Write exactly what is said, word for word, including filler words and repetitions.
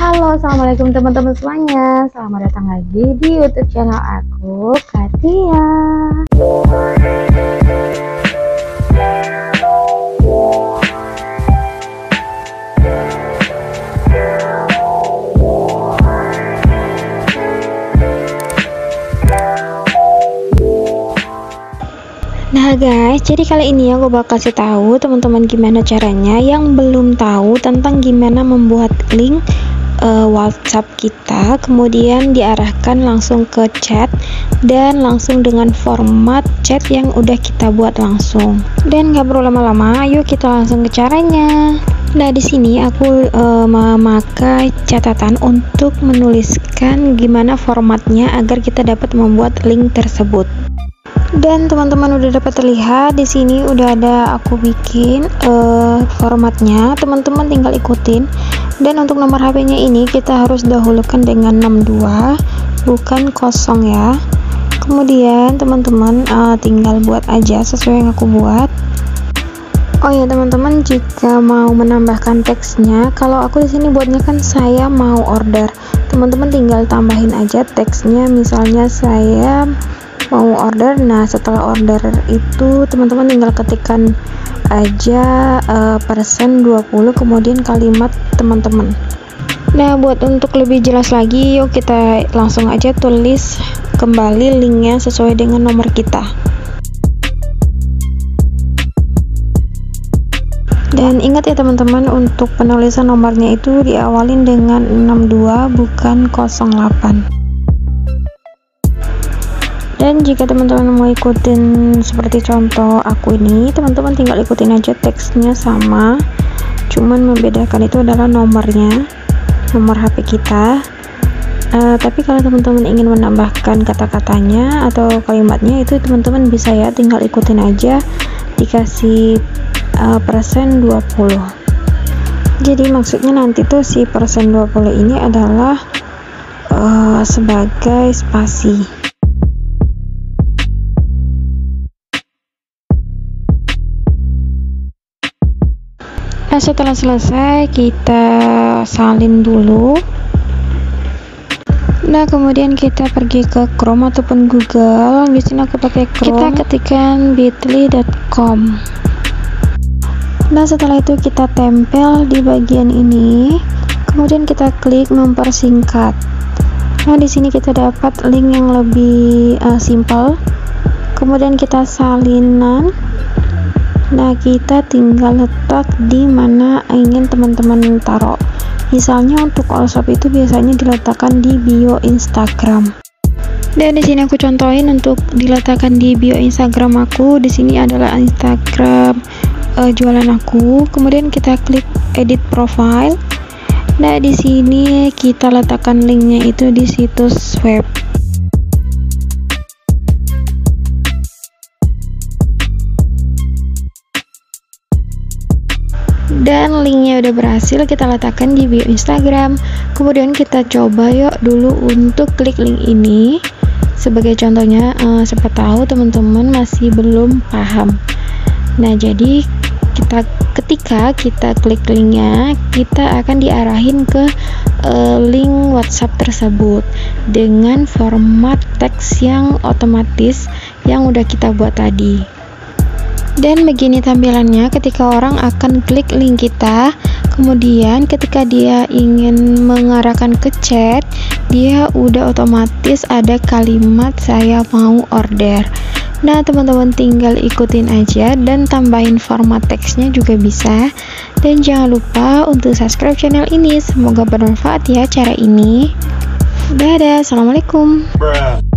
Halo, assalamualaikum teman-teman semuanya. Selamat datang lagi di YouTube channel aku, Katia. Nah guys, jadi kali ini aku bakal kasih tahu teman-teman gimana caranya yang belum tahu tentang gimana membuat link uh, WhatsApp kita, kemudian diarahkan langsung ke chat dan langsung dengan format chat yang udah kita buat langsung. Dan nggak perlu lama-lama, yuk kita langsung ke caranya. Nah di sini aku uh, memakai catatan untuk menuliskan gimana formatnya agar kita dapat membuat link tersebut. Dan teman-teman udah dapat terlihat di sini udah ada aku bikin uh, formatnya, teman-teman tinggal ikutin. Dan untuk nomor H P-nya ini kita harus dahulukan dengan enam dua, bukan kosong ya. Kemudian teman-teman uh, tinggal buat aja sesuai yang aku buat. Oh ya teman-teman, jika mau menambahkan teksnya, kalau aku di sini buatnya kan saya mau order, teman-teman tinggal tambahin aja teksnya, misalnya saya mau order. Nah setelah order itu teman-teman tinggal ketikkan aja uh, persen dua puluh, kemudian kalimat teman-teman. Nah buat untuk lebih jelas lagi, yuk kita langsung aja tulis kembali linknya sesuai dengan nomor kita. Dan ingat ya teman-teman, untuk penulisan nomornya itu diawalin dengan enam dua, bukan nol delapan. Dan jika teman-teman mau ikutin seperti contoh aku ini, teman-teman tinggal ikutin aja teksnya sama, cuman membedakan itu adalah nomornya, nomor H P kita. Uh, tapi kalau teman-teman ingin menambahkan kata-katanya atau kalimatnya, itu teman-teman bisa ya, tinggal ikutin aja, dikasih uh, persen dua puluh. Jadi maksudnya nanti tuh si persen dua puluh ini adalah uh, sebagai spasi. Nah setelah selesai kita salin dulu. Nah kemudian kita pergi ke Chrome ataupun Google. Di sini aku pakai Chrome. Kita ketikkan bit.ly dot com. Nah setelah itu kita tempel di bagian ini. Kemudian kita klik mempersingkat. Nah di sini kita dapat link yang lebih uh, simpel. Kemudian kita salinan. Nah kita tinggal letak di mana ingin teman-teman taruh. Misalnya untuk WhatsApp itu biasanya diletakkan di bio Instagram. Dan di sini aku contohin untuk diletakkan di bio Instagram aku. Di sini adalah Instagram uh, jualan aku. Kemudian kita klik edit profile. Nah di sini kita letakkan linknya itu di situs web. Dan linknya udah berhasil kita letakkan di bio Instagram. Kemudian kita coba yuk dulu untuk klik link ini. Sebagai contohnya, uh, siapa tahu teman-teman masih belum paham. Nah jadi kita ketika kita klik linknya, kita akan diarahin ke uh, link WhatsApp tersebut dengan format teks yang otomatis yang udah kita buat tadi. Dan begini tampilannya ketika orang akan klik link kita. Kemudian ketika dia ingin mengarahkan ke chat, dia udah otomatis ada kalimat saya mau order. Nah teman-teman tinggal ikutin aja dan tambahin format teksnya juga bisa. Dan jangan lupa untuk subscribe channel ini. Semoga bermanfaat ya cara ini. Dadah, assalamualaikum. Bruh.